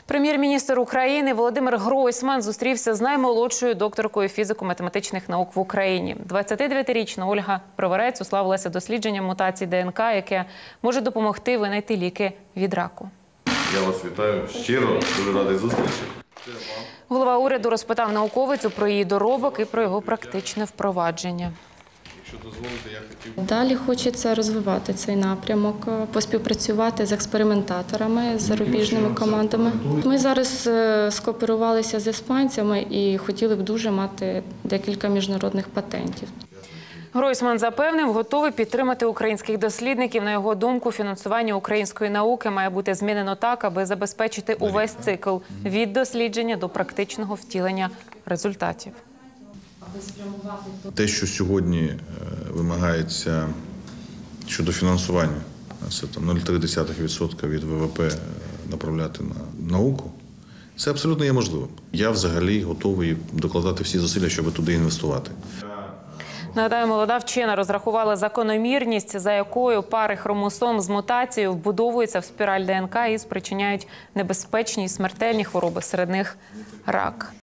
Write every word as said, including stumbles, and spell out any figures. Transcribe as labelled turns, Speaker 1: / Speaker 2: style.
Speaker 1: Прем'єр-міністр України Володимир Гройсман зустрівся з наймолодшою докторкою фізико-математичних наук в Україні. двадцятидевятирічна Ольга Броварець уславилася дослідженням мутацій ДНК, яке може допомогти винайти ліки від раку.
Speaker 2: Я вас вітаю щиро, дуже радий зустрічі.
Speaker 1: Голова уряду розпитав науковицю про її доробок і про його практичне впровадження.
Speaker 3: Далі хочеться розвивати цей напрямок, поспівпрацювати з експериментаторами, з зарубіжними командами. Ми зараз скооперувалися з іспанцями і хотіли б дуже мати декілька міжнародних патентів.
Speaker 1: Гройсман запевнив, готовий підтримати українських дослідників. На його думку, фінансування української науки має бути змінено так, аби забезпечити увесь цикл від дослідження до практичного втілення результатів.
Speaker 2: Те, що сьогодні вимагається щодо фінансування, це там нуль цілих три десятих відсотка від ВВП направляти на науку, це абсолютно є можливим. Я взагалі готовий докладати всі зусилля, щоб туди інвестувати.
Speaker 1: Нагадаю, молода вчена розрахувала закономірність, за якою пари хромосом з мутацією вбудовуються в спіраль ДНК і спричиняють небезпечні і смертельні хвороби, серед них рак.